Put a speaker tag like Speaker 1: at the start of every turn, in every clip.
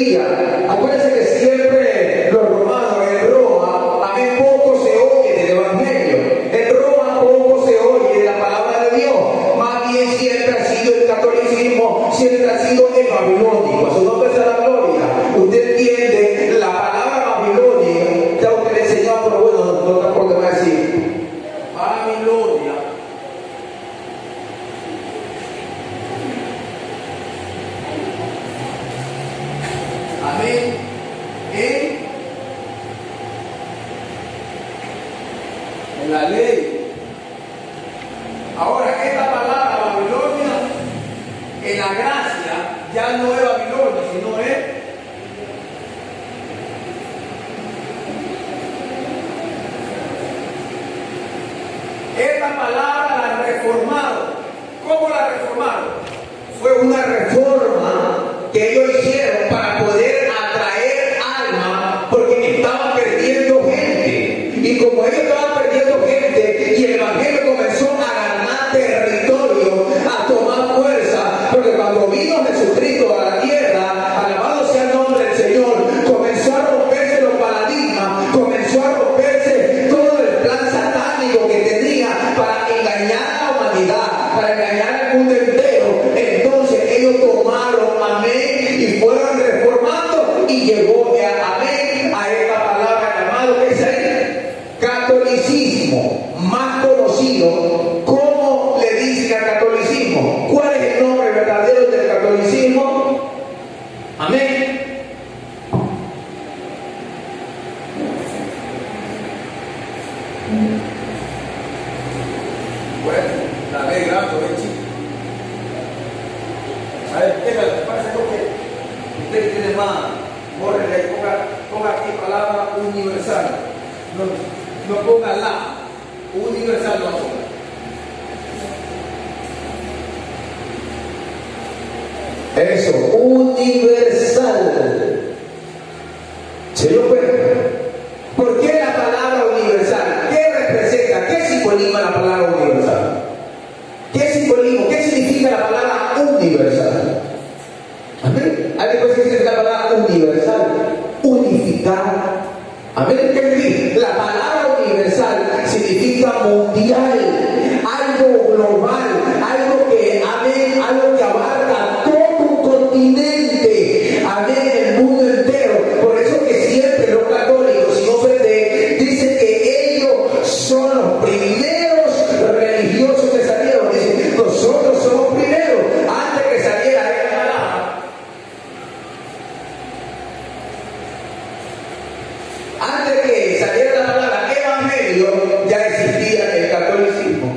Speaker 1: día. Acuérdense que siempre los romanos en Roma, amén, poco se oye del Evangelio. En Roma poco se oye de la palabra de Dios. Más bien siempre ha sido el catolicismo, siempre ha sido el babilónico. A su nombre sea la gloria. Usted entiende la palabra babilónica, ya usted le enseñó, pero bueno, no tampoco le va a decir Babilonia. Amén. En la ley. Ahora, esta palabra Babilonia, en la gracia, ya no es Babilonia, sino es esta palabra la reformaron. ¿Cómo la reformaron? Fue una reforma que ellos hicieron para poder atraer almas, porque estaban perdiendo gente. Y como ellos estaban perdiendo gente y el evangelio comenzó a ganar territorio, a tomar fuerza, porque cuando vino Jesucristo a la tierra, alabado sea el nombre del Señor, comenzó a romperse los paradigmas, comenzó a romperse todo el plan satánico que tenía para engañar a la humanidad, para engañar al mundo entero. Entonces ellos tomaron, amén, y fueron reformando, y llegó amén a esta palabra llamada, ¿qué es ahí? Catolicismo, más conocido. ¿Cómo le dicen al catolicismo? ¿Cuál es el nombre verdadero del catolicismo? Amén. Bueno, la ley grande, chico. A ver, ¿qué parece que usted tiene más? Bórrele ahí, ponga aquí palabra universal. No ponga la. Universal no ponga. Eso, universal. ¿Se lo puede? ¿Por qué la palabra universal? ¿Qué representa? ¿Qué simboliza la palabra universal? ¿Qué simbolismo? ¿Qué significa la palabra universal? Amén. ¿Alguien puede decir la palabra universal? Unificar. Amén. ¿Qué significa? La palabra universal significa mundial, algo global, algo que, amén, algo que abarca todo un continente, amén, el mundo entero. Por eso que siempre los católicos, sin ofender, dicen que ellos son los primeros religiosos que salieron. Dicen, nosotros somos primeros, antes que saliera esta palabra. Antes que saliera la palabra evangelio, ya existía el catolicismo.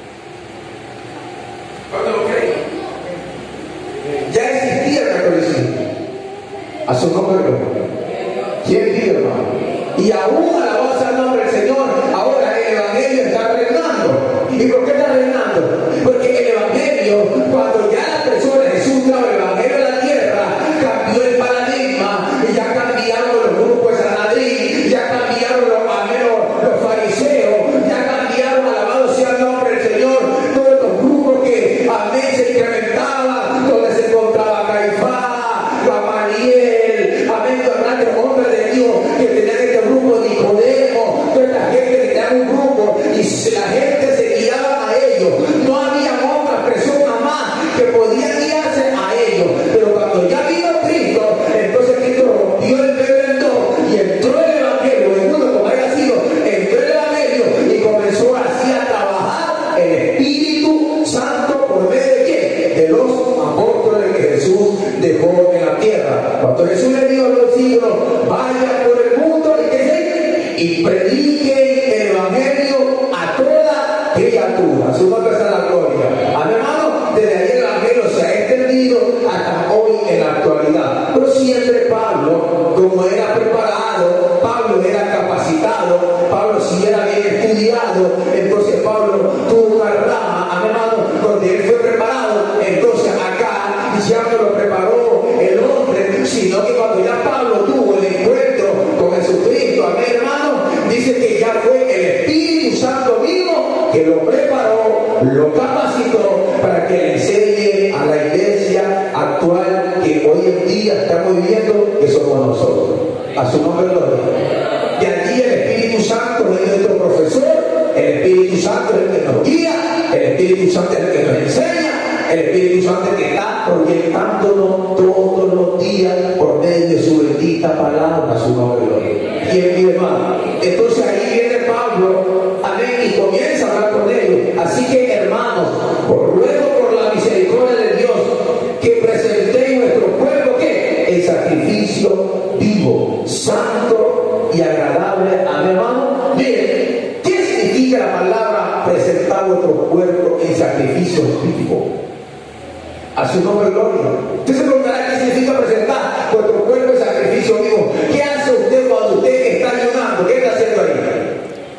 Speaker 1: ¿Cuánto lo creen? Ya existía el catolicismo. A su nombre, ¿quién vive, hermano? Y aún alabanza al nombre del Señor, ahora el evangelio está reinando. ¿Y por qué está reinando? Porque el evangelio, cuando ya la persona Jesús trajo el evangelio a la tierra, cambió el paradigma, y ya cambiaron los grupos de Sanadrín, ya cambiaron los fariseos, ya cambiaron, alabado sea el nombre del Señor, todos los grupos que amén se incrementaban, donde se encontraba Caifás, Gamaliel, amén, los grandes hombres de Dios que tenían este grupo de Nicodemo, toda la gente que tenía un grupo, y la gente se guiaba a ellos. No había otra persona más que podía guiarse a ellos. Pero cuando ya vino Cristo, entonces Cristo rompió el velo en dos y entró el evangelio, en uno como haya sido, entró el evangelio y comenzó así a trabajar el Espíritu Santo por medio de ¿quién? De los apóstoles que Jesús dejó en la tierra. Cuando Jesús le dijo a los discípulos, vaya por el mundo y ¿qué sé? Y prediquen el evangelio a toda criatura. Su nombre sea la gloria. Amén, hermano. Desde ahí el evangelio se ha extendido hasta hoy en la actualidad. Pero siempre Pablo, como era preparado, Pablo era capacitado, Pablo sí era bien estudiado, entonces Pablo tuvo una rama, amén, hermano, donde él fue preparado. Entonces acá ya no lo preparó el hombre, sino que cuando ya Pablo tuvo el encuentro con Jesucristo, amén, hermano, dice que ya fue el Espíritu Santo mismo que lo preparó, lo capacitó para que le enseñe a la iglesia actual que hoy en día estamos estamos viviendo, que somos nosotros. A su nombre gloria. De allí el Espíritu Santo es nuestro profesor, el Espíritu Santo es el que nos guía, el Espíritu Santo es el que nos enseña, el Espíritu Santo es el que está proyectándonos todos los días por medio de su bendita palabra, a su nombre gloria. Y mi hermano, entonces ahí viene Pablo, amén, y comienza a hablar con ellos. Así que, hermanos, ruego por la misericordia de Dios que presentéis vuestro cuerpo, ¿qué? El sacrificio vivo, santo y agradable a mi hermano. Miren, ¿qué significa la palabra presentar vuestro cuerpo en sacrificio vivo? A su nombre gloria. Usted se preguntará qué significa presentar vuestro cuerpo en sacrificio vivo. ¿Qué hace usted cuando usted está ayunando? ¿Qué está haciendo ahí?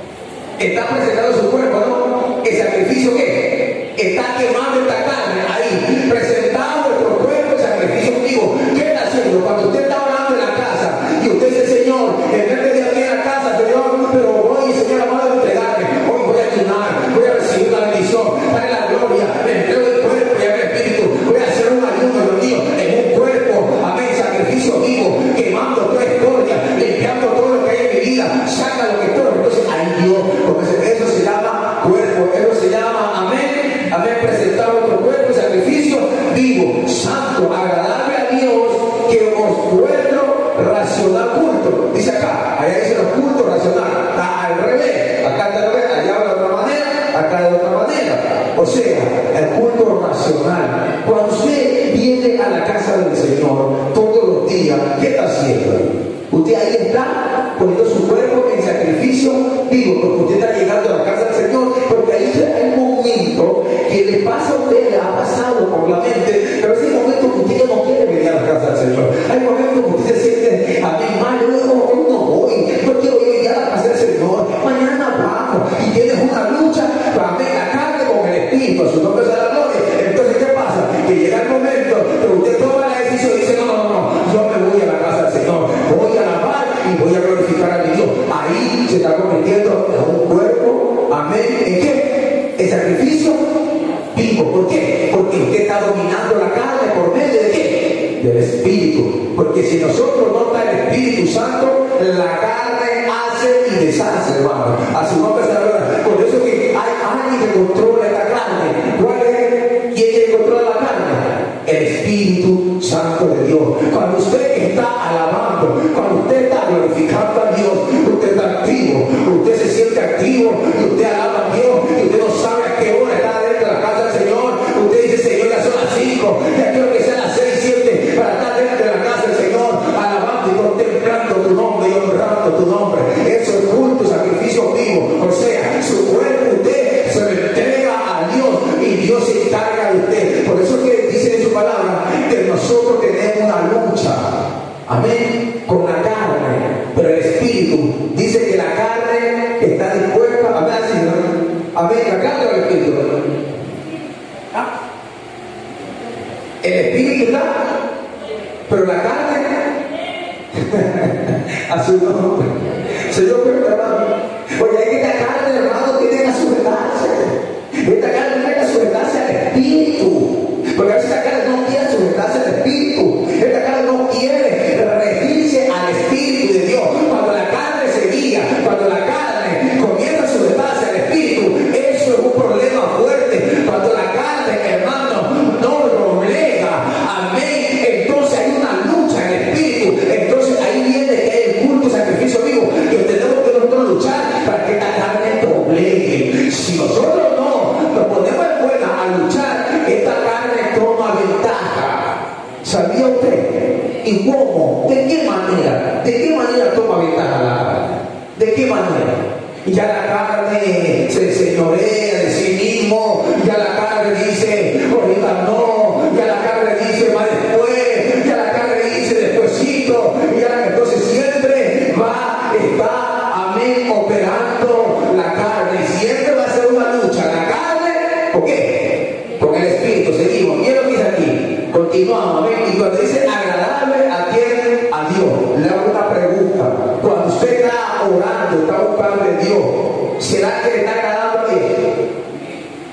Speaker 1: Está presentando su cuerpo, ¿no? ¿El sacrificio qué? Está quemando esta carne ahí. Presentando vuestro cuerpo en sacrificio vivo. ¿Qué está haciendo? Cuando usted está orando en la casa y usted dice, Señor, en vez de aquí en la casa, Señor, pero hoy, Señor, amado, entregarme. Hoy voy a ayunar, voy a recibir la bendición, dale la gloria, me entrego el cuerpo y el espíritu. Voy a hacer un ayuno, Dios mío, en un cuerpo, amén, sacrificio vivo, quemando toda escoria, limpiando todo lo que hay en mi vida, saca lo que todo. Entonces, ay Dios, porque eso se llama cuerpo, eso se llama, amén, amén, presentar nuestro cuerpo en sacrificio vivo, santo, agradable a Dios, que vuestro racional culto. Dice acá, allá dice los cultos racional, está al revés, acá está al revés, allá de otra manera, acá de otra manera. O sea, el culto racional. Cuando usted viene a la casa del Señor todos los días, ¿qué está haciendo? Usted ahí está poniendo su cuerpo en sacrificio vivo, porque usted está llegando a la casa del Señor, porque ahí hay un momento que le pasa a usted, le ha pasado por la mente, pero es el momento que usted ya no quiere venir a la casa del Señor. Hay momentos que usted se siente a mí mal, yo no voy, no quiero ir a la casa del Señor, mañana vamos, y tienes una lucha para la carne con el espíritu, a su nombre sea la gloria. Entonces, ¿qué pasa? Que llega el momento que usted toma la decisión y dice, no, yo me voy a la casa del Señor, voy a alabar y voy a glorificar a mi Dios. Ahí se está convirtiendo en un cuerpo, amén, ¿en qué? En sacrificio vivo. ¿Por qué? Porque usted está dominando la carne por medio de qué? Del Espíritu. Porque si nosotros no está el Espíritu Santo, la carne hace y deshace, hermano. A su nombre se la. Por eso que hay alguien que controla esta carne. ¿Cuál es? ¿Quién controla la carne? El Espíritu Santo de Dios. Cuando usted está alabando, cuando usted está glorificando a Dios, usted está activo, usted se siente activo y usted alaba a Dios y usted no sabe a qué hora está dentro de la casa del Señor. Usted dice, Señor, ya son las 5, ya quiero que sean las 6, 7 para estar dentro de la casa del Señor, alabando y contemplando tu nombre y honrando tu nombre. Eso es culto, sacrificio vivo. O sea, su cuerpo usted se lo entrega a Dios y Dios se encarga de usted. Por eso es que dice en su palabra que nosotros tenemos una lucha, amén, con la carne, pero el Espíritu dice que la carne está dispuesta a hablar, Señor, amén, la carne o el Espíritu. ¿Ah? El Espíritu está, pero la carne a su nombre. Señor, pero hermano, oye, es que esta carne, hermano, tiene que sujetarse. Esta carne tiene que sujetarse al Espíritu. Porque a veces esta carne no quiere sujetarse al Espíritu. Esta carne no quiere regirse al Espíritu de Dios. Cuando la carne se guía, cuando la carne comienza a sujetarse al Espíritu, eso es un problema fuerte. Cuando la carne, hermano, no doblega, amén, entonces hay una lucha en el Espíritu. Entonces ahí viene el culto y sacrificio vivo, que tenemos que nosotros luchar para que esta carne doblegue. Si nosotros no nos ponemos en buena a luchar, esta carne toma ventaja. ¿Sabía usted? ¿Y cómo? ¿De qué manera? ¿De qué manera toma ventaja la carne? ¿De qué manera? Ya la carne se señorea de sí mismo, ya la carne dice, ahorita no, ya la carne dice, más después, ya la carne dice, despuésito, ya entonces siempre va a estar, amén, operando la carne, y siempre va a ser una lucha, la carne, ¿por qué? Con el Espíritu, seguimos, miren lo que dice aquí, continuamos, amén, y cuando dice agradable, atiende a Dios, le hago una pregunta, cuando usted está orando, está buscando a Dios, ¿será que le está agradando a Dios?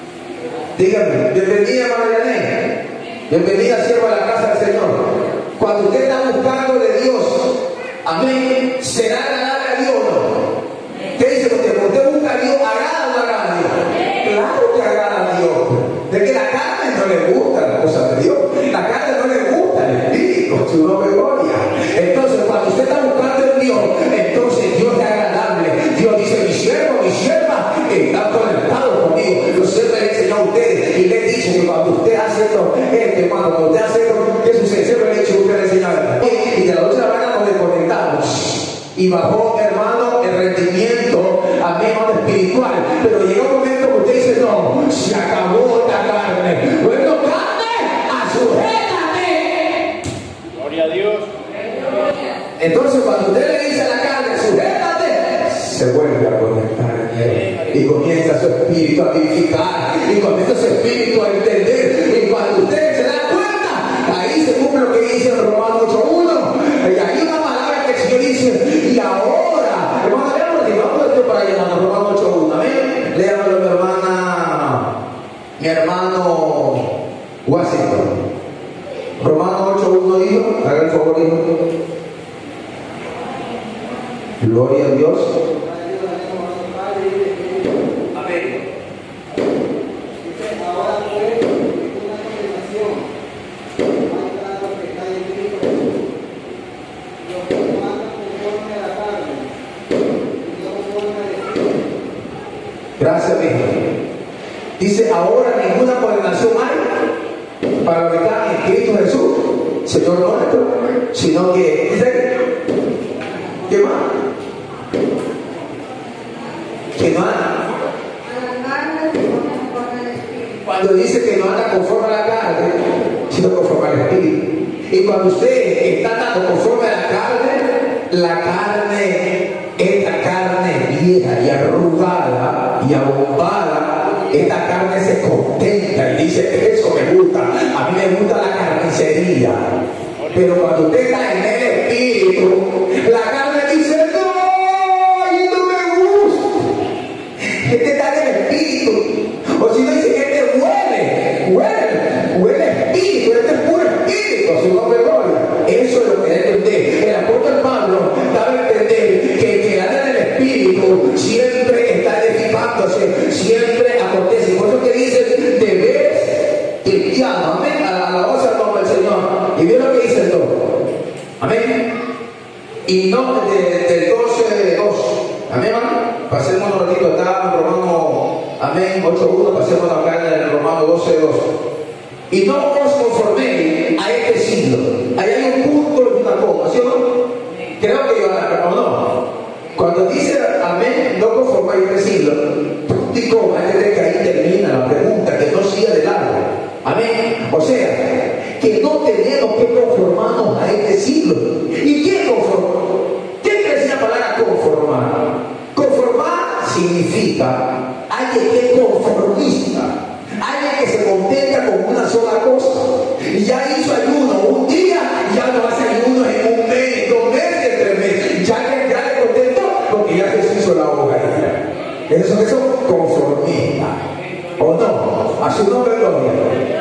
Speaker 1: Dígame, bienvenida, María Yané, bienvenida, sierva a la casa del Señor. Cuando cuando usted está buscando de Dios, amén, será agradable a Dios, ¿no? ¿Qué dice usted? Cuando usted busca a Dios, ¿agrada o no agrada a Dios? Claro que agrada a Dios. De que la carne no le gusta las cosas de Dios, la carne no le gusta el Espíritu, su nombre gloria. Entonces, cuando usted está buscando en Dios, entonces Dios es agradable. Dios dice: mi siervo, mi sierva están conectados conmigo. Yo siempre le he enseñado a ustedes y le he dicho que cuando usted hace esto, hermano, cuando usted hace esto, ¿qué sucede? Siempre le he dicho a usted, le he enseñado, y de la noche a la mañana nos desconectamos. Y bajó, hermano, el rendimiento, amén, espiritual. Pero llega un momento que usted dice: no, se acabó esta carne. Bueno, carne, asujétate.
Speaker 2: Gloria a Dios.
Speaker 1: Entonces, cuando usted le dice a la carne: sujétate, se vuelve a conectar en él. Y comienza su espíritu a vivificar. Y comienza su espíritu a entender. Y cuando usted se da cuenta, ahí se cumple lo que dice en Romanos 8:1. Y hay una palabra que el Señor dice: y ahora, hermano, léamelo, si vamos a esto para allá, Romanos 8:1. Amén. Léamelo, mi hermano Washington. Romanos 8:1, hijo, haga el favor, hijo. Gloria a Dios. Amén.
Speaker 3: Ahora pues, una condenación, hay para los que están en Cristo, los que no andan conforme a la carne, y no conforme al Espíritu.
Speaker 1: Gracias, mi hijo. Dice: ahora ninguna condenación hay para los que están en Cristo Jesús, Señor nuestro, sino que, dice, ¿qué más? Que no anda. Cuando dice que no anda conforme a la carne, sino conforme al Espíritu. Y cuando usted está andando conforme a la carne, esta carne vieja y arrugada y abombada, esta carne se contenta y dice: eso me gusta, a mí me gusta la carnicería. Pero cuando usted está en el Espíritu, la carne dice: no, y no me gusta. Este está en el Espíritu. O si no dice que este huele Espíritu, este es puro Espíritu, a su nombre gloria. Eso es lo que debe entender. El apóstol Pablo daba a entender que el que anda en el Espíritu siempre está edificándose, siempre acontece. Por eso que dice: debes cristiano, amén, a la voz al nombre del Señor. Y ve lo que dice el 2, amén. Y no del 12:2, amén, amén. Pasemos un ratito acá en Romano, amén, 8:1, pasemos acá en el Romano 12:2. Y no os conforméis a este siglo. Ahí hay un punto y una coma, ¿sí o no? Creo que yo o no. Cuando dice amén, no conforméis a este siglo, punto y coma, es que ahí termina la pregunta, que no siga de largo. Amén. O sea, que no tenemos que conformarnos a este siglo. ¿Y quién conforma? ¿Qué quiere decir la palabra conformar? Conformar significa alguien que es conformista, alguien que se contenta con una sola cosa. Y ya hizo ayuno un día, ya no hace ayuno en un mes, 2 meses, 3 meses. Ya le contentó porque ya se hizo la obra. Eso son conformistas. ¿O no? A su nombre gloria.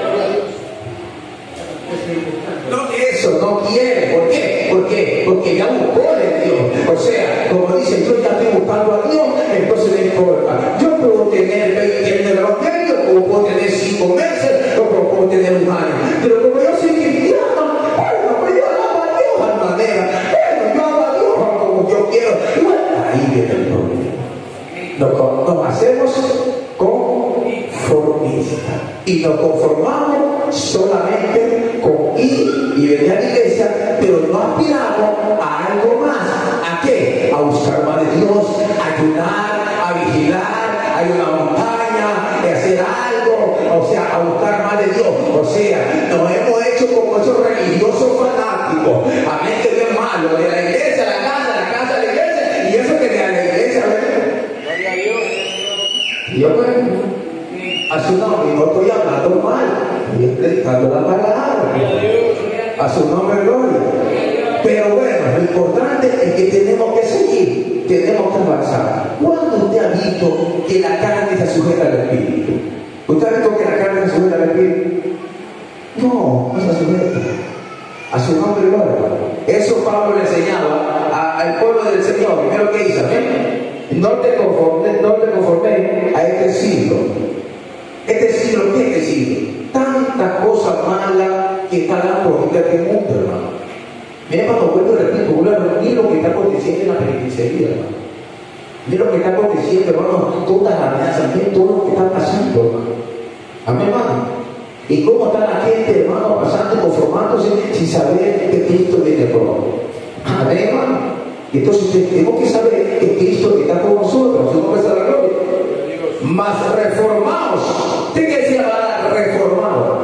Speaker 1: No, eso no quiere. ¿Por qué? Porque ya buscó de Dios. O sea, como dice: yo ya estoy buscando a Dios, entonces no importa. Yo puedo tener 20 años de evangelio, o puedo tener 5 meses, o puedo tener 1 año. Pero como yo soy cristiano, bueno, pues yo amo a Dios a mi manera. Bueno, yo amo a Dios como yo quiero. Y bueno, ahí viene el problema. Nos hacemos conformistas y nos conformamos solamente con ir y venir a la iglesia, pero no aspiramos a algo más. ¿A qué? A buscar más de Dios, a ayunar, a vigilar, a ir a una montaña, a hacer algo, o sea, a buscar más de Dios. O sea, nos hemos hecho como esos religiosos fanáticos. Amén, que no es malo, de la iglesia a la casa a la iglesia, y eso que de la iglesia,
Speaker 2: Gloria a Dios.
Speaker 1: yo pues, a su nombre, no estoy hablando mal, estoy predicando la palabra. A su nombre, gloria. Pero bueno, lo importante es que tenemos que seguir, tenemos que avanzar. ¿Cuándo usted ha visto que la carne se sujeta al Espíritu? ¿Usted ha visto que la carne se sujeta al Espíritu? No, no se sujeta. A su su nombre, gloria. Eso Pablo le enseñaba al pueblo del Señor. Mira lo que dice, amén. No te conformes a este siglo. Este siglo, ¿qué es este siglo? Tantas cosas malas que está dando ahorita este mundo, hermano. Mira, hermano, vuelvo y repito, mira lo que está aconteciendo en la penitenciaría, hermano. Mira lo que está aconteciendo, hermano, todas las amenazas, mira todo lo que está pasando, hermano. Amén, hermano. Y cómo está la gente, hermano, pasando y conformándose sin saber que Cristo viene pronto. Amén, hermano. Y entonces tenemos que saber que Cristo está con nosotros, su nombre es la gloria. Más reformados. ¿Qué quiere decir la reformado?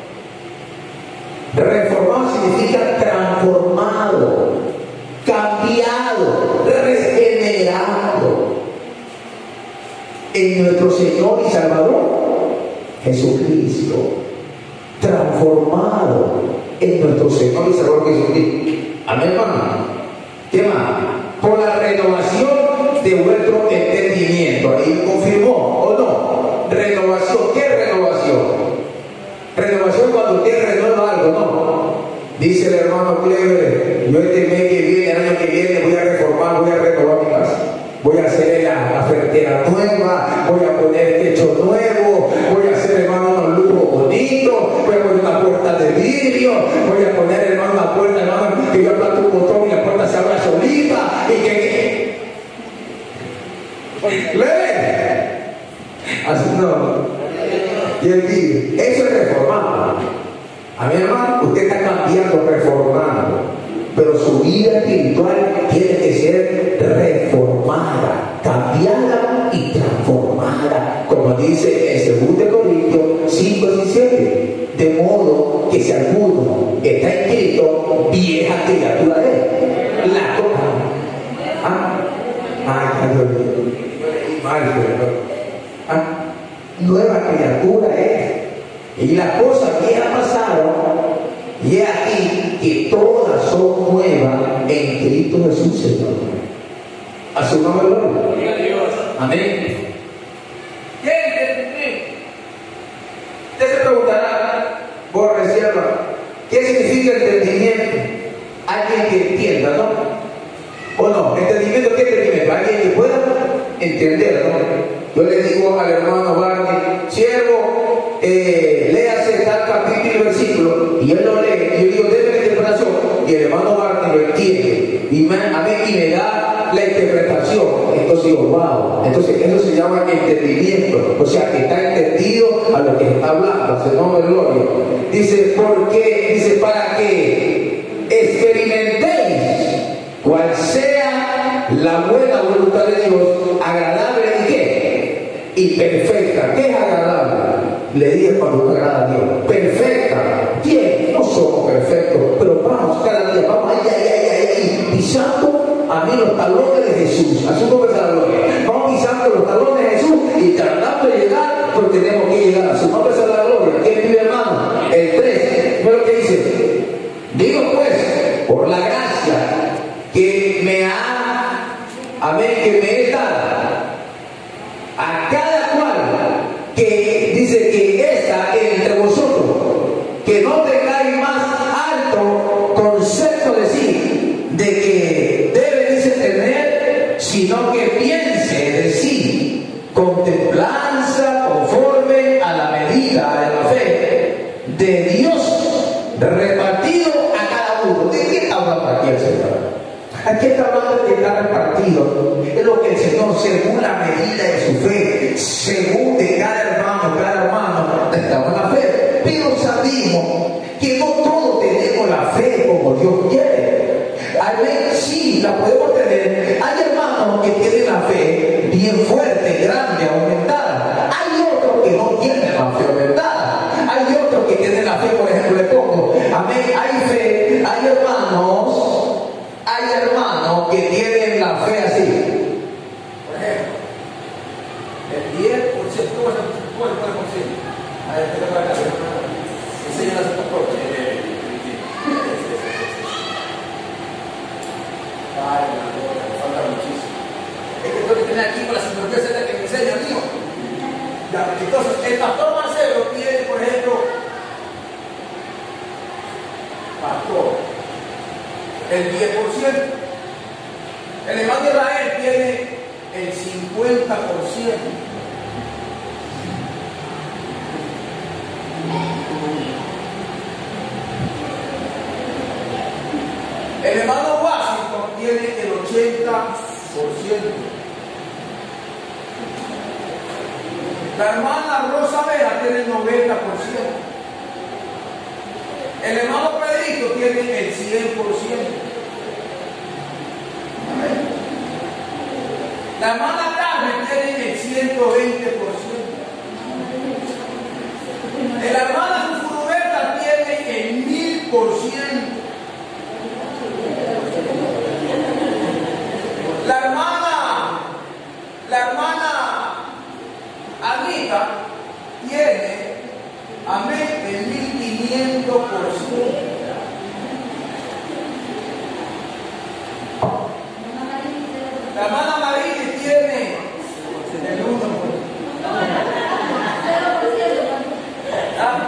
Speaker 1: Reformado significa transformado, cambiado, regenerado en nuestro Señor y Salvador Jesucristo. Transformado en nuestro Señor y Salvador Jesucristo. Amén, hermano. ¿Qué más? Por la renovación de vuestro entendimiento. Ahí confirmó, ¿o no? Renovación. ¿Qué renovación? Renovación cuando usted renueva algo, ¿no? Dice el hermano Clever, yo este mes que viene, el año que viene, voy a reformar, voy a renovar mi casa. Voy a hacer la ferretera nueva, voy a poner techo nuevo, voy a hacer, hermano, unos lujos bonitos, voy a poner una puerta de vidrio, voy a poner, hermano, una puerta, hermano, que yo aplasto un botón y la puerta se abra solita y que... ¡Clever! Así no. Y él dice, eso es reformado. A mi hermano, usted está cambiando, reformando, pero su vida espiritual tiene que ser reformada, cambiada y transformada, como dice en 2 Corintios 5:17, de modo que si alguno está inscrito, vieja criatura es. La cosa. Nueva criatura es. Y las cosas que han pasado, y es aquí que todas son nuevas en Cristo Jesús, Señor. A su nombre, gloria. Amén. Usted se preguntará, por reserva, ¿qué significa entendimiento? Alguien que entienda, ¿no? ¿O no? ¿Entendimiento? ¿Qué entendimiento? Alguien que pueda entender, ¿no? Yo le digo al hermano Barney, siervo, léase tal capítulo y versículo, y él lo lee, y yo digo, déme la interpretación, y el hermano Barney lo entiende, y me da la interpretación. Entonces digo, wow, entonces eso se llama entendimiento, o sea, que está entendido a lo que está hablando, a su nombre de gloria. Dice, ¿por qué? Dice, para que experimentéis cuál sea la buena voluntad de Dios, agradable y qué, y perfecta. ¿Qué es agradable? Le dije cuando uno agrada a Dios. Perfecta. ¿Quién? No somos perfectos, pero vamos cada día, vamos ahí, pisando a mí los talones de Jesús. A su nombre de la gloria. Vamos pisando los talones de Jesús y tratando de llegar, porque tenemos que llegar. A su nombre de la gloria. ¿Qué vive, hermano? El 3. Mira lo que dice. Digo pues, por la gracia que me ha, amén, que me es dada, a cada cual que dice que está entre vosotros, que no tengáis más alto concepto de sí, de que debe, dice, tener, sino que piense de sí con templanza conforme a la medida de la fe de Dios repartido a cada uno. ¿De qué está hablando aquí el Señor? Aquí está hablando de que está repartido. Es lo que el Señor, según la medida de su fe, según de cada hermano, necesitamos la fe. Pero sabemos que no todos tenemos la fe como Dios quiere. Al menos sí, la podemos tener. Hay hermanos que tienen la fe bien fuerte, grande, aumentada. Hay otros que no tienen la fe aumentada. Hay otros que tienen la fe, por ejemplo, le pongo, amén, hay fe, hay hermanos que tienen la fe así. Por ejemplo, el 10%, ¿cuál es el porcentaje? A ver, ¿qué te parece? Enseña las fotos. Ay, me falta muchísimo. Es que tengo que tener aquí con la sintonía que me enseña, amigo. Entonces, el pastor Marcelo tiene, por ejemplo, pastor. el 10%. El hermano Israel tiene el 50%. El hermano Washington tiene el 80%. La hermana Rosa Vera tiene el 90%. El hermano Pedrito tiene el 100%. La hermana Carmen tiene el 120%. La hermana Roberta tiene el 1000%. La hermana Anita tiene, amén, el 1500%. La hermana María tiene el 1%. ¿Ah?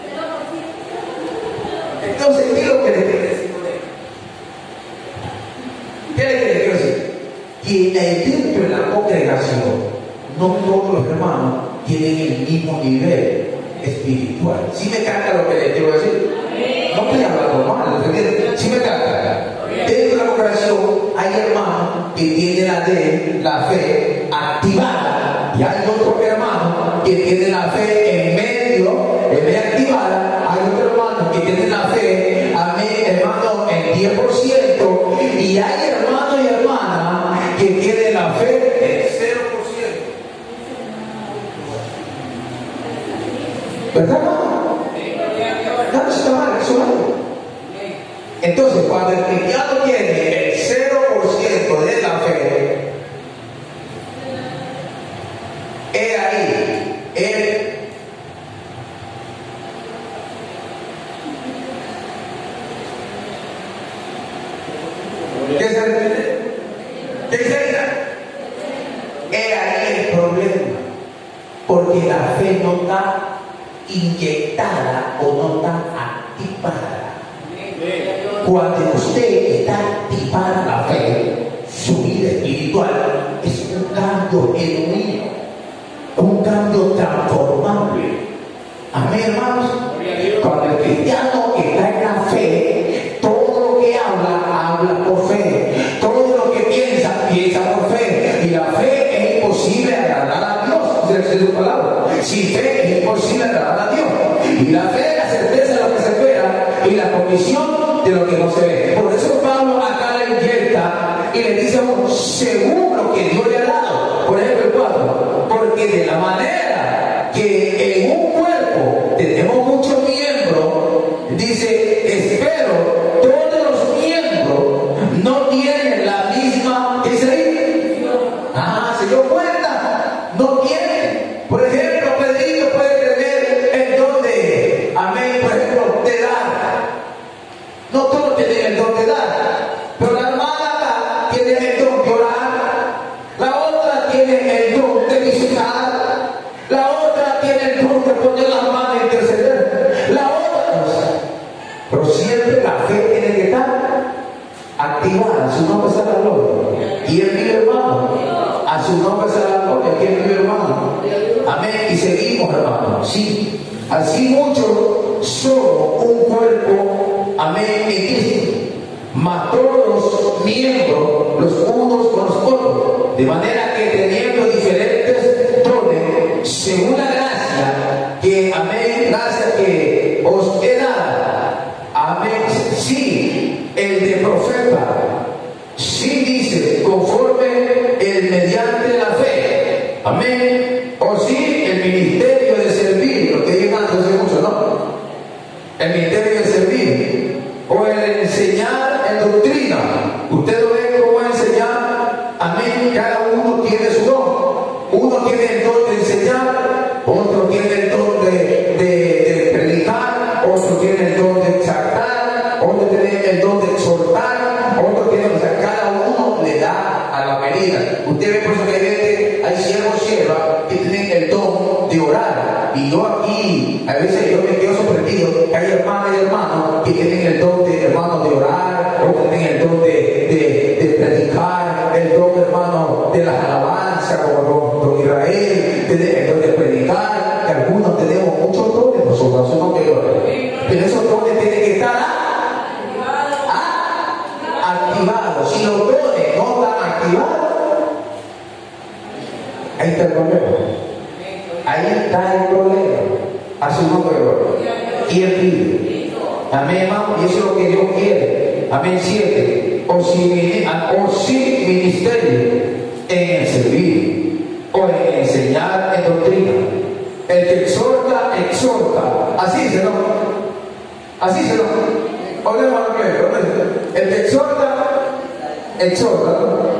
Speaker 1: Entonces, ¿qué es lo que le quiero decir con esto? ¿Qué le quiero decir? Que dentro de la congregación, no todos los hermanos tienen el mismo nivel espiritual. ¿Sí me capta lo que le quiero decir? No estoy hablando mal, ¿sí me capta? Dentro de la congregación hay hermanos que tienen la fe activada y hay otros hermanos que tienen la fe en medio activada. Hay otros hermanos que tienen la fe, amén, hermano, en 10%, y hay hermanos y hermanas que tienen la fe en 0%. ¿Verdad? No, eso está mal, eso es. Entonces, cuando el cristiano tiene el 0% de la fe, es ahí, ¿qué sería? Es ahí el problema, porque la fe no está inyectada o no está activada. Cuando usted está activada la fe, su vida espiritual es un cambio genuino, un cambio transformable. Amén, hermanos. Cuando el cristiano está en la fe, todo lo que habla por fe. Todo lo que piensa por fe. Y la fe es imposible agradar a Dios. Esa es su palabra. Sin fe es imposible agradar a Dios. Y la fe es la certeza de lo que se espera y la convicción de lo que no se ve. Por eso Pablo acá le inyecta y le dice según lo que Dios le ha dado. Por ejemplo el 4, porque de la manera que en un cuerpo tenemos muchos miembros, dice, espero todos los miembros no tienen la misma, ¿qué dice ahí? ¿Se dio cuenta? No tienen. Por ejemplo, Pedrito puede tener el don de, amén, por ejemplo, de dar. No todos tienen el don de dar, pero la hermana tiene el don de orar, la otra tiene el don de visitar, la otra tiene el don de poner las manos y interceder, la otra, pero siempre la fe tiene que estar activada. Su nombre sea la gloria. ¿Quién vive, hermano? A su nombre sea la gloria. ¿Quién vive, hermano? Amén. Y seguimos, hermano. Sí. Así muchos somos un cuerpo, amén, en Cristo, mas todos los miembros los unos con los otros, de manera que teniendo diferentes dones, según la gracia que, amén, gracia que os he dado, amén, sí, el de profeta, sí dice, conforme el mediante la fe, amén, o sí, el ministerio de servir, lo que dije antes hace mucho, ¿no? El ministerio de servir, o el enseñar en doctrina. Usted lo ve cómo enseñar, amén, cada uno tiene su don. Uno tiene el don de enseñar, otro tiene el don de predicar, otro tiene el don de exaltar, otro tiene el don de exhortar, otro tiene, o sea, cada uno le da a la medida. Usted ve por eso que hay siervos, siervas activados, si los dones no están activados, ahí está el problema. Ahí está el problema. A su nombre, ¿quién pide? Amén, hermano, y eso es lo que Dios quiere. Amén, 7. O sin ministerio en el servir o en enseñar en doctrina. El que exhorta, exhorta. Así se lo. Así se lo. Olemos lo que el que exhorta, exhorta. ¿No?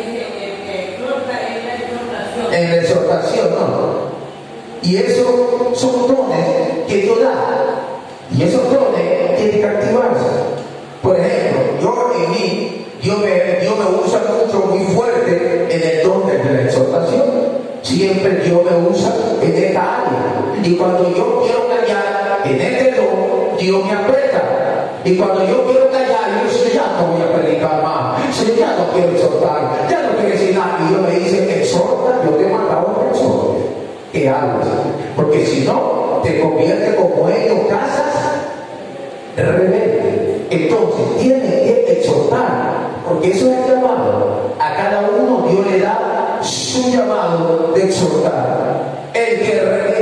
Speaker 1: En la exhortación, ¿no? Y esos son dones que Dios da. Y esos dones tienen que activarse. Por ejemplo, yo en mí, Dios me usa mucho, muy fuerte en el don de la exhortación. Siempre Dios me usa en esta área. Y cuando yo quiero callar en este don, Dios me aprieta. Y cuando yo quiero callar, yo digo, ya no voy a predicar más. Señor, ya no quiero exhortar. Ya no quiero decir nada. Y Dios me dice, exhorta, yo te he mandado a exhortar. ¿Qué hagas? Porque si no, te convierte como ellos, casas rebelde. Entonces, tienes que exhortar, porque eso es el llamado. A cada uno Dios le da su llamado de exhortar. El que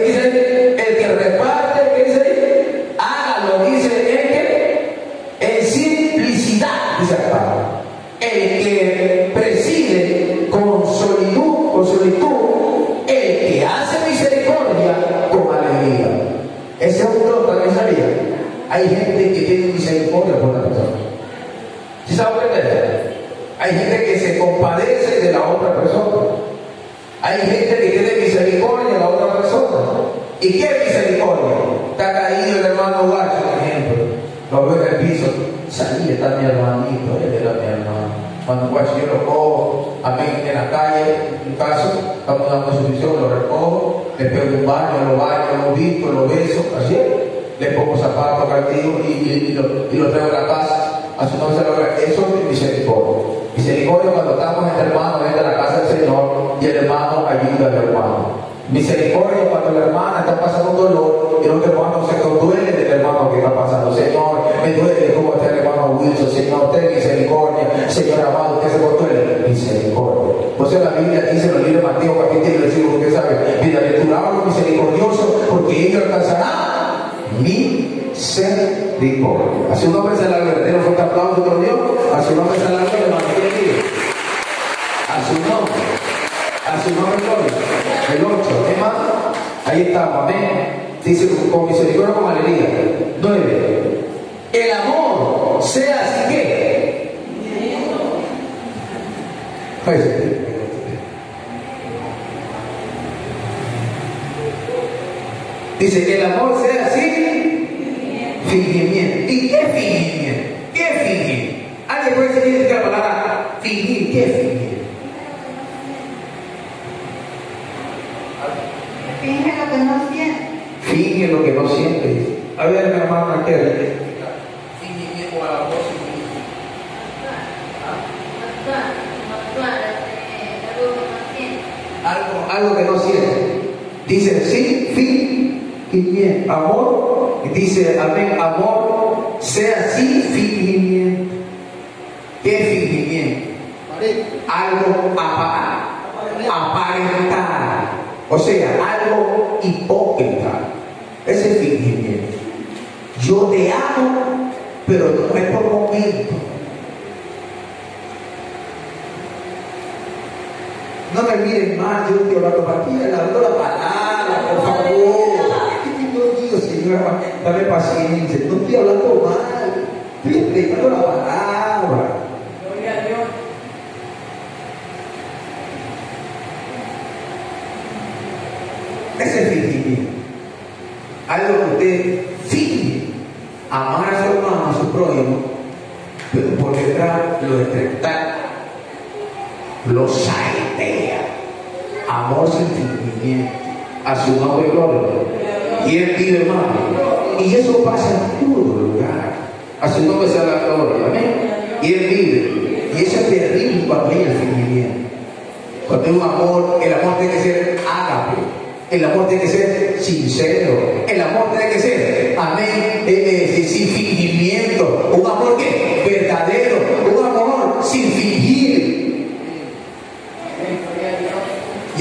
Speaker 1: reparte, ¿qué dice? Hágalo, dice en simplicidad, dice acá. El que preside con solitud, el que hace misericordia con alegría. Ese es un don, también sabía. Hay gente que tiene misericordia por la persona. ¿Sí sabe entender? Hay gente que se compadece de la otra persona. Hay gente que tiene misericordia de la otra persona. ¿Y qué misericordia? Está caído el hermano Guacho, por ejemplo. Lo veo en el piso. Salí, está mi hermanito, él era mi hermano. Cuando Guacho yo lo cojo, a mí en la calle, en un caso, estamos dando solución, lo recojo, le pego un baño, lo visto, lo beso, así es. Le pongo zapatos, cartillo y lo traigo a la casa. A su nombre se logra. Eso es misericordia. Misericordia cuando estamos entre hermanos dentro de la casa del Señor y el hermano ayuda al hermano. Misericordia cuando la hermana está pasando un dolor y el otro hermano se conduele del hermano que está pasando. Señor, me duele como está el hermano Wilson. Señor, ten misericordia. Señor amado, usted se conduele. Misericordia. Por eso la Biblia dice en el libro de Mateo capítulo 5, usted sabe, bienaventurados los misericordiosos, porque ellos alcanzarán misericordia. A su nombre se la gloria. Un fuerte aplauso por Dios. A su nombre se la gloria. A su nombre. A su nombre gloria. El 8. ¿Qué más? Ahí estamos. Amén. Dice con misericordia, con alegría. 9. El amor sea así que. Dice que el amor sea así. Fingimiento. ¿Y qué fingimiento? ¿Qué fingir? ¿Alguien puede decir la palabra fingir? ¿Qué fingir?
Speaker 4: Finge lo que no siente.
Speaker 1: Finge lo que no siente. A ver, mi hermana, ¿qué es? Fingimiento a la voz. Algo que no siente. Dice sí, fingimiento. Amor. Dice amén, amor sea así, fingimiento. ¿Qué fingimiento? Algo aparentar. O sea, algo hipócrita. Ese fingimiento. Yo te amo, pero no es por momento. No me miren mal, yo estoy hablando para ti, hablando la palabra, por favor. No, Señor, dame paciencia. No estoy hablando mal, estoy explicando la palabra.
Speaker 4: Gloria a Dios.
Speaker 1: Ese fingimiento. Algo que usted finge amar a su hermano, a su prójimo, pero por detrás lo detecta, lo saitea. Amor sin fingimiento. A su nombre gloria. ¿Quién vive, hermano? Y eso pasa en todo lugar. A su nombre sea la gloria. Amén. ¿Quién vive? Y eso es terrible cuando hay el fingimiento. Cuando hay un amor, el amor tiene que ser ágape. El amor tiene que ser sincero. El amor tiene que ser, amén, sin fingimiento. Un amor que verdadero. Un amor sin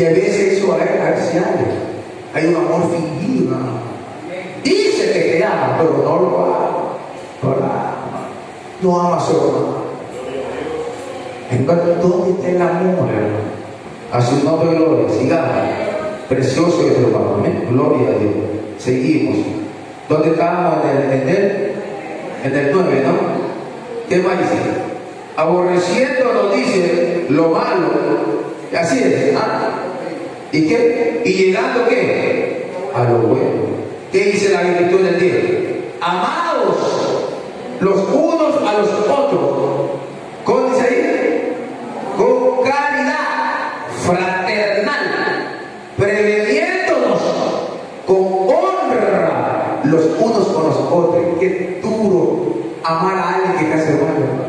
Speaker 1: Y a veces eso hay un amor fingido. Dice que te ama, pero no lo ama. No ama a su hermano. Entonces, ¿dónde está el amor, hermano? A su nombre, gloria. Sigamos. Precioso es el hermano. Amén. Gloria a Dios. Seguimos. ¿Dónde estábamos? En el 9, ¿no? ¿Qué más dice? Aborreciendo nos dice lo malo. Así es. ¿Ah? ¿Y qué? ¿Y llegando qué? A lo bueno. ¿Qué dice la Escritura del 10? Amados los unos a los otros. ¿Cómo dice ahí? Con caridad fraternal, preveniéndonos con honra los unos con los otros. Qué duro amar a alguien que te hace mal.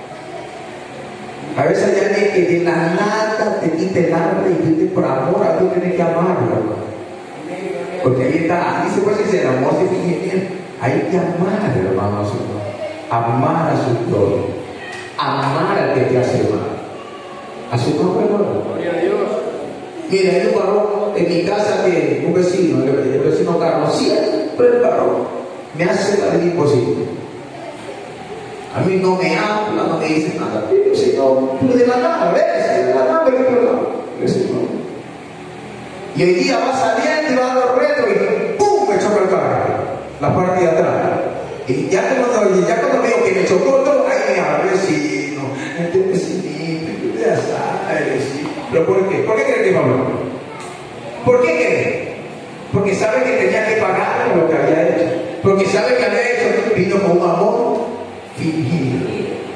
Speaker 1: A veces hay alguien que de la nada te quite el hambre y tú por amor a Dios tienes que amarlo. Porque ahí está, dice pues si el amor se finge bien. Hay que amar, hermano, a su Dios. Amar a su Dios. Amar al que te hace mal. A su nombre, hermano.
Speaker 2: Gloria a Dios.
Speaker 1: Mira, hay un varón en mi casa que un vecino, el vecino Carlos, siempre el varón me hace la vida imposible. A mí no me habla, no me dice nada. Pero Señor, pero de la nada, ¿ves? De la nada, y hoy día va saliendo y va dando retro y ¡pum! Me choca el carro, la parte de atrás. Y ya cuando veo que me chocó todo, ay, mira, vecino, este vecinito, ya sabes, sí. ¿Pero por qué? ¿Por qué creen que me habló? ¿Por qué creen? Porque sabe que tenía que pagar lo que había hecho. Porque sabe que había hecho, vino con un amor fingido,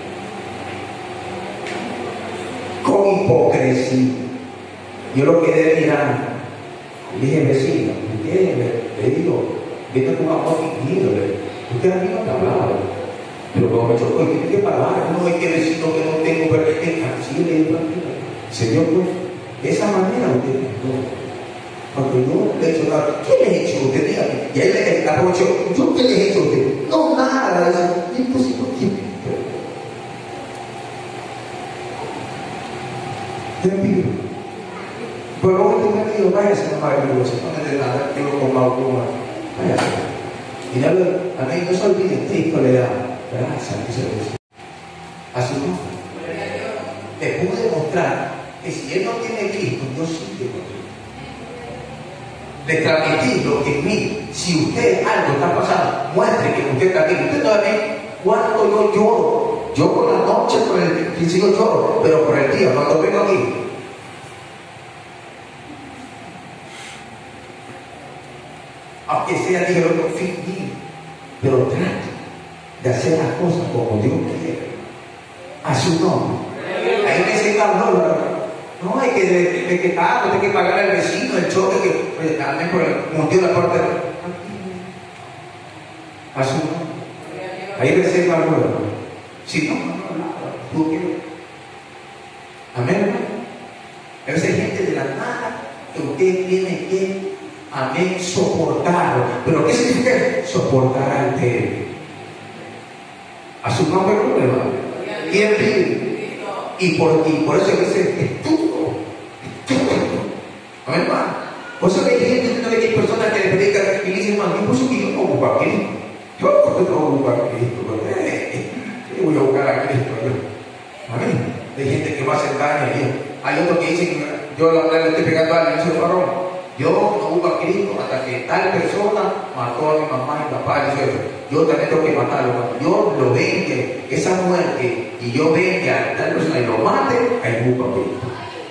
Speaker 1: con hipocresía. Yo lo quedé mirando. Dije, vecino, le digo, vino con un amor fingido. Usted a mí no te hablaba, pero como me chocó, tiene que pagar. No, es que vecino que no tengo, pero es que así le digo, Señor, pues, de esa manera usted no. Cuando yo le he hecho nada, ¿qué le he hecho a usted? Dígame. Y ahí le aprovechó, ¿yo qué le he hecho a usted? No, nada. Es imposible. Te pido. Pero luego te digo, váyase, no me digo, si no me de nada, digo con alguna. Váyase. Y a mí no se olvide, Cristo le da gracia a su nombre. Te pude mostrar que si él no tiene Cristo, yo sí tengo Cristo. Le transmití lo que en mí, si usted algo está pasando, muestre que usted está bien. Usted todavía, cuando yo lloro, yo por la noche, por el principio lloro, pero por el día, cuando vengo aquí, aunque sea Dios lo fingir, pero trate de hacer las cosas como Dios quiere, a su nombre. Ahí me dice no, hay que pagar, hay que pagar al vecino, el choque que también por el motivo de la parte a su nombre. Ahí reserva algo. Si no, ¿tú qué? Amén. A veces hay gente de la nada que usted tiene que, amén, soportarlo. ¿Pero qué significa soportar al débil? A su nombre, hermano. ¿Quién vive? Y por eso a veces es todo. Amén, hermano. Por eso hay gente, no hay personas que le predican y dicen, hermano, por eso que yo no ocupo a Cristo. Yo no ocupo a Cristo. Yo voy a buscar a Cristo. Amén. Hay gente que va a hacer daño. Hay otros que dicen, yo le estoy pegando a alguien, dice, varón, yo no ocupo a Cristo hasta que tal persona mató a mi mamá y papá. Yo también tengo que matarlo. Cuando yo lo vengue, esa muerte, y yo venga a tal persona y lo mate, ahí busco a Cristo.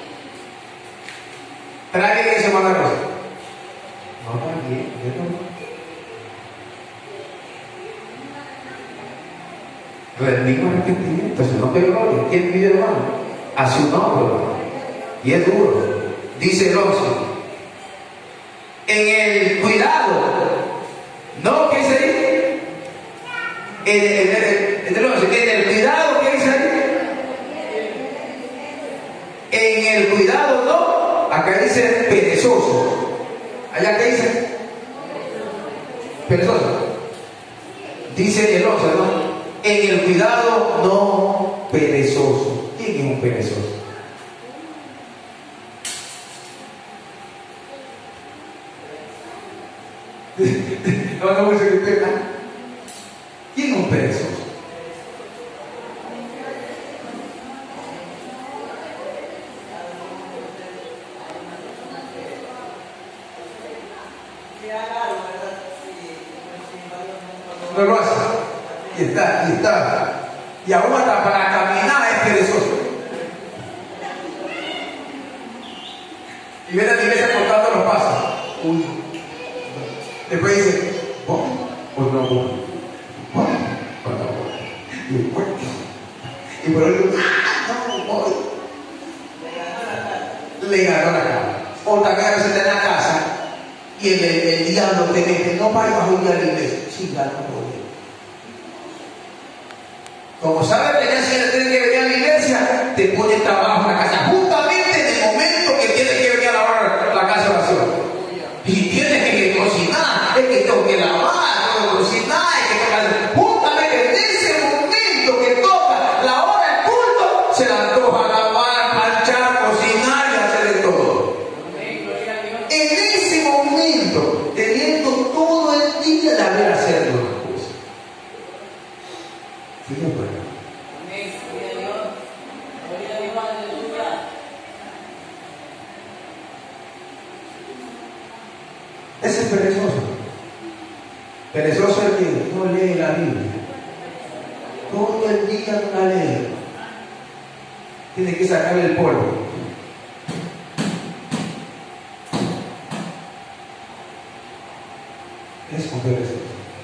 Speaker 1: Trae ese mala cosa. No está bien, rendimos arrepentimiento, si no te gloria. ¿Quién pide, hermano? A su nombre, hermano. Y es duro. Dice el 11. En el cuidado, ¿no? ¿Qué dice ahí? En el 11. En el cuidado, ¿qué dice ahí? En el cuidado, ¿no? Acá dice perezoso. Allá, ¿qué dice? Perezoso. Dice el 11, ¿no? En el cuidado no perezoso. ¿Quién es un perezoso? no dice que peca. ¿Quién es un perezoso? No lo hace. Y está. Y aún hasta para caminar es perezoso. Y viene a la iglesia contando los pasos. Uno. Después dice, voy o no voy. Voy o no voy. Y voy. Y por ahí no voy. Le ganó la cara. O también a veces está en la casa y el diablo te mete, no vayas a ir a la iglesia. Sí, ya no voy. Como sabes que ya se tiene que venir a la iglesia, te pone trabajo en la casa. Justamente en el momento que tienes que venir a lavar la casa vacía. Y tienes que cocinar, es que tengo que lavar, tengo que cocinar, es que tengo que hacer. Justamente en ese momento que toca la hora del culto, se la antoja lavar, planchar, cocinar y hacer de todo. En ese momento, teniendo todo el día de haber haciendo las cosas. Fíjate, pues. Ese es perezoso. Perezoso es el que no lee la Biblia. Todo el día no la lee. Tiene que sacarle el polvo. Es un perezoso.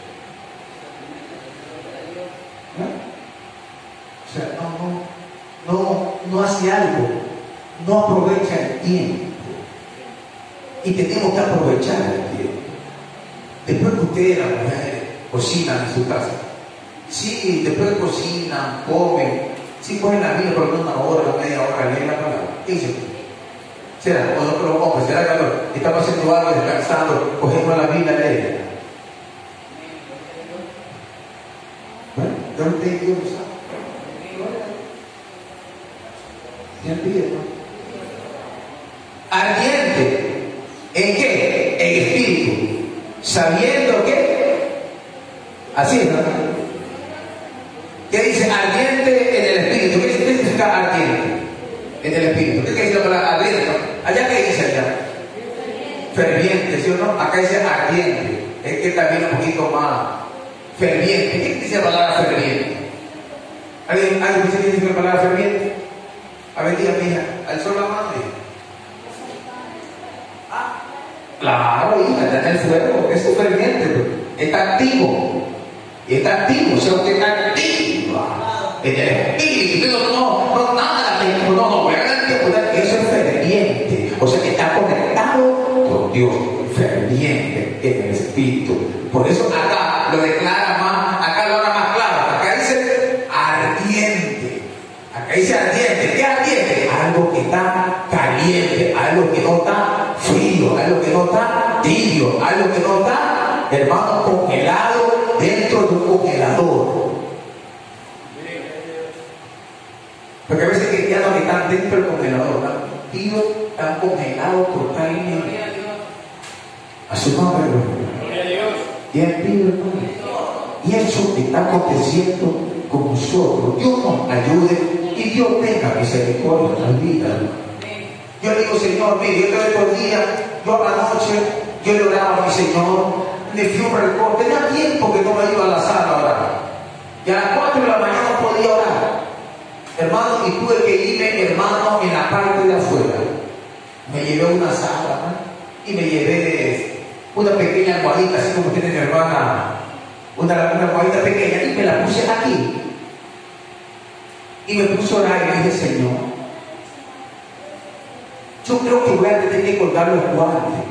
Speaker 1: O sea, no hace algo. No aprovecha el tiempo. Y tenemos que aprovechar el tiempo. Después que ustedes, las mujeres, cocinan en su casa. Sí, después cocinan, comen. Sí, cogen la Biblia por una hora, media hora, leen la palabra. ¿Qué dicen? ¿Será? O no los hombres, ¿será que estamos haciendo algo, descansando, cogemos la Biblia, leen? Bueno, yo no tengo Dios, ¿sabes? ¿Ya pide, no? Ardiente. ¿En qué? En espíritu. Sabiendo que. Así es, ¿no? ¿Qué dice? Ardiente en el espíritu. ¿Qué significa ardiente? En el espíritu. ¿Qué quiere decir la palabra ardiente? ¿Allá qué dice allá? Ferviente, ¿sí o no? Acá dice ardiente. Es que también un poquito más ferviente. ¿Qué dice la palabra ferviente? ¿Alguien dice qué dice la palabra ferviente? A ver, dígame, hija, alzó la mano. Claro, hija, está en el fuego, es ferviente, pues. Está activo. Y está activo, o sea, usted está activa en el espíritu. No, nada, no, voy a ganar tiempo. Eso es ferviente, o sea, que está conectado con Dios, ferviente en el espíritu. Por eso acá lo declara más, acá lo habla más claro. Acá dice ardiente. Acá dice ardiente. ¿Qué es ardiente? Algo que está caliente, algo que no está frío, algo que no está tibio, algo que no está, hermano, congelado dentro de un congelador. Porque a veces que ya no están dentro del congelador, están congelados totalmente. A su nombre, y el pido, hermano. Y eso está aconteciendo con nosotros. Dios nos ayude y Dios tenga misericordia en la vida. Yo le digo, Señor, mire, yo te doy por día, yo anoche, yo le oraba a mi Señor, le fui un rencor, tenía tiempo que no me iba a la sala a orar. Y a las 4 de la mañana no podía orar. Hermano, y tuve que irme, hermano, en la parte de afuera. Me llevé una sábana y me llevé una pequeña almohadita, así como tiene mi hermana, una almohadita pequeña, y me la puse aquí. Y me puse a orar y le dije, Señor, yo creo que voy a tener que colgar los guantes.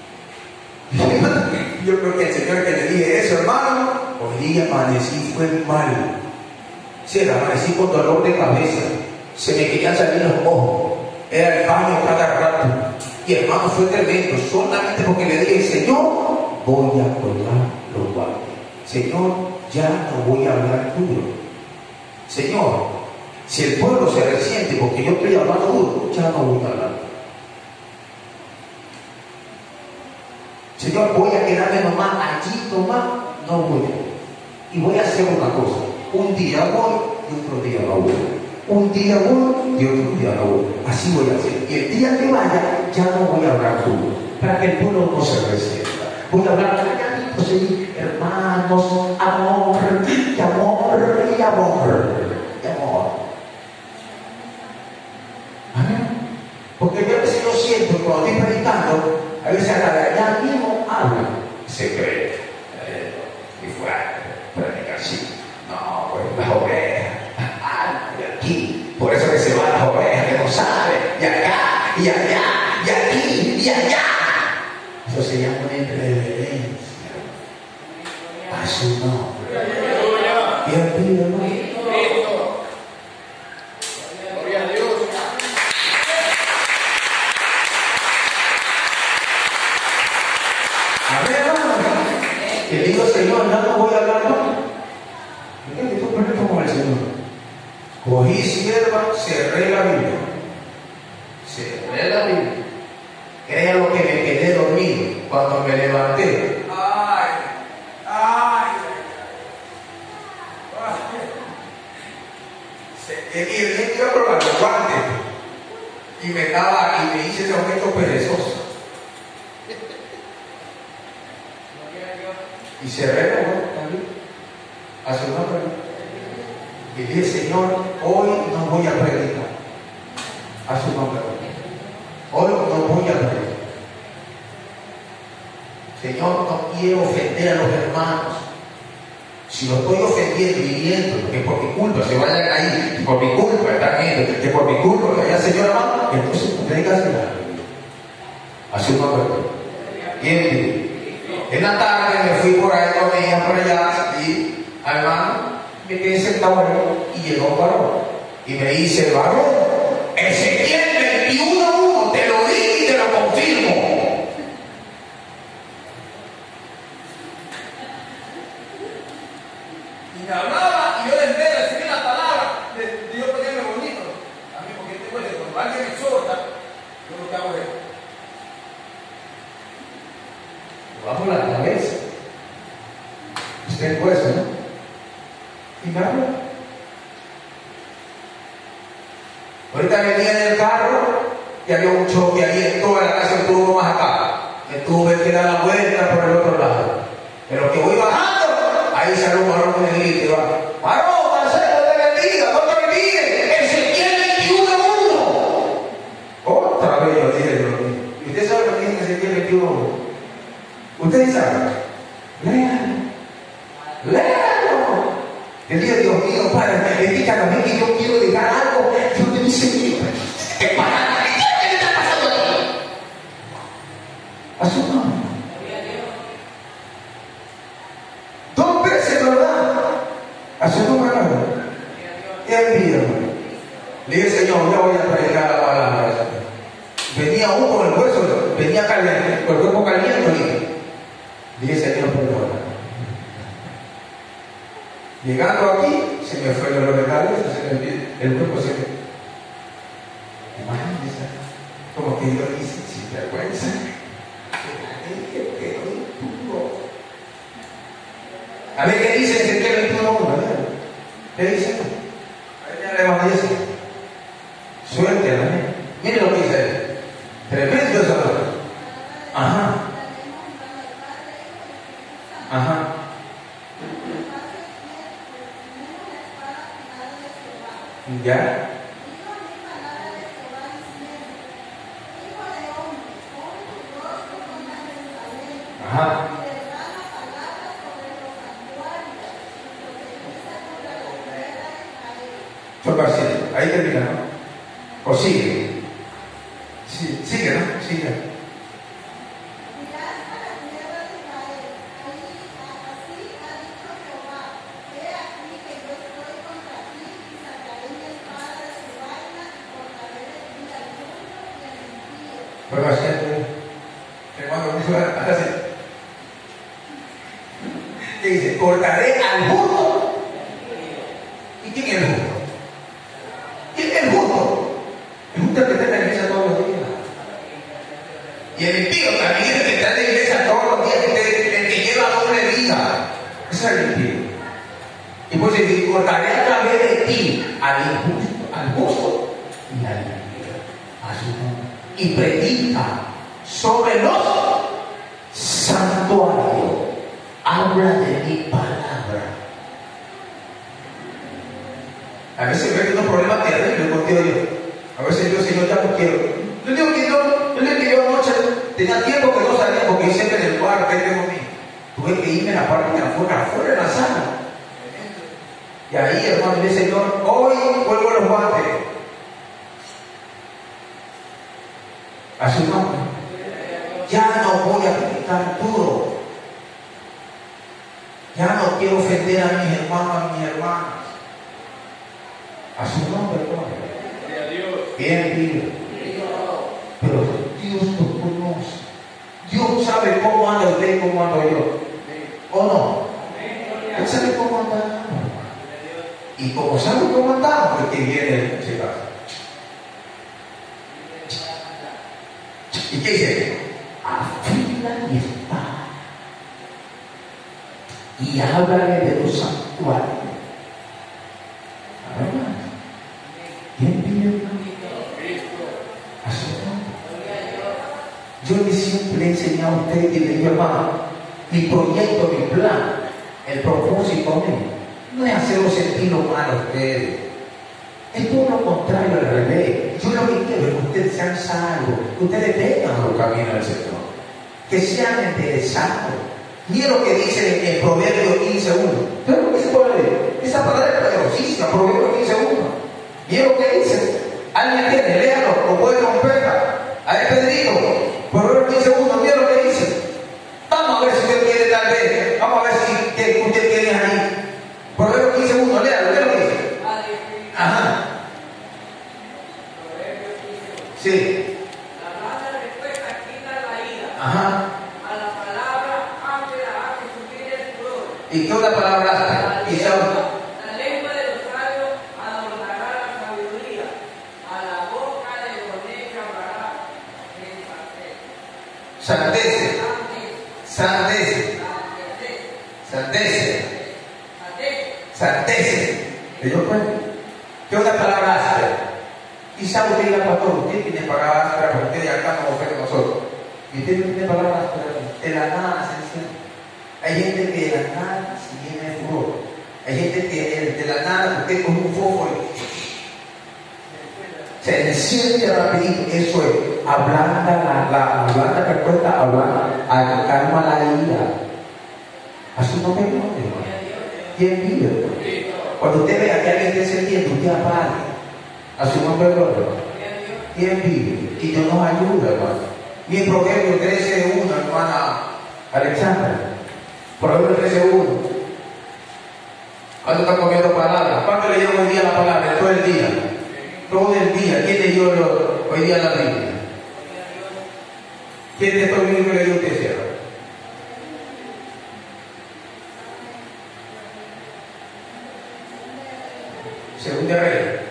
Speaker 1: Yo creo que el Señor que le dije eso, hermano, hoy día amanecí, fue mal. Sí, amanecí con dolor de cabeza. Se me querían salir los ojos. Era el baño cada rato. Y hermano, fue tremendo. Solamente porque le dije, Señor, voy a colgar los guantes. Señor, ya no voy a hablar duro. Señor, si el pueblo se resiente porque yo estoy hablando duro, ya no voy a hablar. Señor, voy a quedarme nomás allí, nomás, no voy. Y voy a hacer una cosa. Un día voy y otro día no voy. Un día voy y otro día no voy. Así voy a hacer. Y el día que vaya, ya no voy a hablar duro, para que el pueblo no se resienta. Voy a hablar calladito, sí, hermanos, amor, y amor, y amor, y amor. Amén. Porque yo a veces yo siento que cuando estoy predicando, a veces hasta de allá mismo habla. Se cree. Y fuera, predicar así. No, pues las ovejas. De aquí. Por eso que se van las ovejas, que no saben. Y acá, y allá, y aquí, y allá. Eso se llama una irreverencia a su nombre. Y el pido, hermano.
Speaker 2: Gloria a Dios.
Speaker 1: Amén, hermano. Y digo, Señor, no voy a hablar más. ¿Qué tú pones como el Señor? Cogí sierva, cerré la Biblia. Cerré la Biblia. Era lo que me quedé dormido cuando me levanté. ¡Ay! ¡Ay! Y iba a probar los guantes. Y me hice ese objeto perezoso. Y cerré la boca también. A su nombre. Y dije, Señor, hoy no voy a predicar. A su nombre. Hoy no voy a predicar. Señor, no quiero ofender a los hermanos. Si los estoy ofendiendo y viendo, que por mi culpa se vayan ahí, que por mi culpa están viendo, que por mi culpa que haya Señor amado, entonces predícasela. A su nombre. Bien. En la tarde me fui por ahí con mi hija por allá y hermano, me quedé sentado y llegó un varón y me dice, varón, Ezequiel 21:1, te lo digo y te lo confirmo. Y me hablaba y yo en vez de recibir la palabra, yo ponerme bonito. A mí porque te puede, cuando alguien me exhorta, yo lo que hago es bajo la cabeza. Usted puede, ¿no? Y me habla. Ahorita venía en el carro y había un choque ahí en toda la casa, estuvo más acá. Me tuve que dar la vuelta por el otro lado. Pero que voy bajando, ahí salió un varón con el grito y va, varón, Marcelo, te bendiga, no te olvides, Ezequiel 21:1. Otra vez yo dije, ¿y usted sabe lo que dice Ezequiel 21:1? ¿Ustedes saben? Léalo. Léalo. Yo digo, Dios mío, Padre, es que cada vez que yo quiero dejar algo, Dios me dice, ¿qué pasa? ¿Qué le está pasando aquí? A su nombre. 2 veces, ¿verdad? A su nombre, hermano. Y el día, hermano. Le dije, Señor, ya voy a predicar la palabra. Venía uno con el hueso, venía caliente, con el cuerpo caliente. Dije, Señor, perdona. Llegando aquí, se me fue el dolor de cabeza, el cuerpo se me... Imagínense, como que yo hice sin vergüenza. A ver qué dice Ezequiel 21:1, ¿verdad? ¿Qué dice? A ver, ya le vamos a decir. Suéltela, ¿eh? Miren lo que dice. Tremendo esa palabra. Ajá. Ajá. ¿Ya? Ajá. Ahí termina, ¿no? O sigue. Sí, sigue, ¿no? Sigue. Pues va a ser que cuando dice así, ¿qué dice? Cortaré al justo. ¿Y quién es el justo? ¿Quién es el justo? El justo es el que está en la iglesia todos los días. Y el impío también es el que está en la iglesia todos los Ese es el impío. Y pues dice, cortaré a través de ti al justo y al impío, a su nombre. Y predica sobre los santuarios. Habla de mi palabra. A veces me unos problemas terribles contigo Dios. A veces yo, Señor, ya no quiero. Yo digo que yo anoche tenía tiempo que no salía porque siempre en el cuarto que tengo mío. Tuve que irme a la parte de afuera de la sala. Y ahí, hermano, me dice, Señor, hoy vuelvo a los guantes. A su nombre. Ya no voy a predicar duro. Ya no quiero ofender a mis hermanos, a mis hermanas. A su nombre, hermano. Bien, vive. Pero Dios nos conoce. Dios sabe cómo anda usted y cómo ando yo. ¿O no? Él sabe cómo anda. Y como sabe cómo andamos, el que viene en ese caso. ¿Y qué dice? Afila mi espada y háblale de los santuarios. A ver, hermano. ¿Quién pide hermano? A su nombre. Yo le siempre he enseñado a usted y le digo, hermano, mi proyecto, mi plan, el propósito mío, no es hacerlo sentir mal a ustedes. Es todo lo contrario, al revés. Yo lo que quiero es que ustedes sean salvos, que ustedes vengan a los caminos del Señor, que sean interesados. Miren lo que dice en Proverbios 15:1. ¿Pero por qué se puede leer? Esa palabra es poderosísima, Proverbios 15:1. Miren lo que dice. Alguien tiene, léalo, o puede romperla. Ahí Pedrito, Proverbios 15:1, miren lo que dice. Vamos a ver si usted quiere tal vez. Vamos a ver si que usted tiene ahí. Proverbios 15:1, léalo, ¿qué lo dice? Ajá. Sí.
Speaker 5: La mala respuesta quita la ira.
Speaker 1: Ajá.
Speaker 5: A la palabra áspera hace subir el furor.
Speaker 1: ¿Y qué otra palabra hace?
Speaker 5: La lengua de los sabios adornará la sabiduría. A la boca de los necios hablará en
Speaker 1: Santece. Santece. Santece. Santece. ¿Leyó pues? ¿Qué otra palabra hace? Quizá usted diga, pastor, usted tiene palabras ásperas, pero usted acá no ofende a nosotros. Y usted no tiene palabras ásperas, de la nada se enciende. Hay gente que de la nada se llena de furor. Hay gente que de la nada usted con un fósforo se enciende rapidito. Eso es, ablanda la blanda respuesta, calma la ira. A su nombre, ¿quién vive? Cuando usted vea que alguien esté encendiendo, usted apague. A su nombre, gloria. ¿Quién vive? Y Dios nos ayuda, hermano. Y en Proverbios 13:1, hermana Alexandra. Proverbios 13:1. ¿Cuánto está comiendo palabras? ¿Cuánto leyeron hoy día la palabra? Todo el día. Todo el día. ¿Quién leyó hoy día la Biblia? ¿Quién de estos libros leyó usted, cierra? Segunda Rey.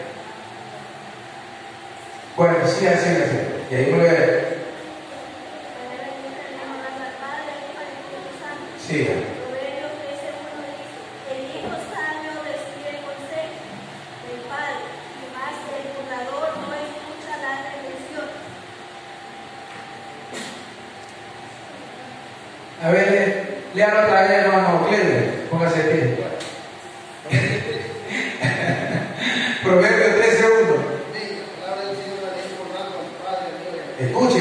Speaker 1: Bueno, sí, así. Y ahí me lo voy a ver. Sí.
Speaker 6: Proverbios 13:1 dice: el hijo sabio recibe el consejo del padre, y más el burlador no escucha la represión.
Speaker 1: A ver, léalo otra vez, hermano Cleber. Póngase pie. Proverbios 13:1. Escuche.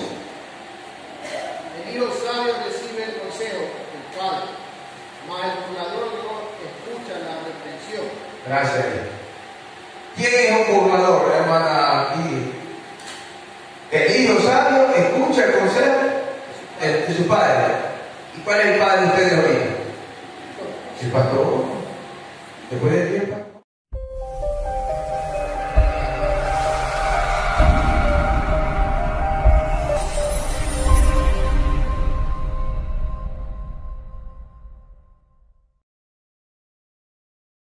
Speaker 3: El hijo sabio recibe el consejo del padre, mas el burlador no escucha la reprensión.
Speaker 1: Gracias. ¿Quién es un burlador, hermana? El hijo sabio escucha el consejo de su padre. ¿Y cuál es el padre de ustedes hoy? El pastor. Después de tiempo.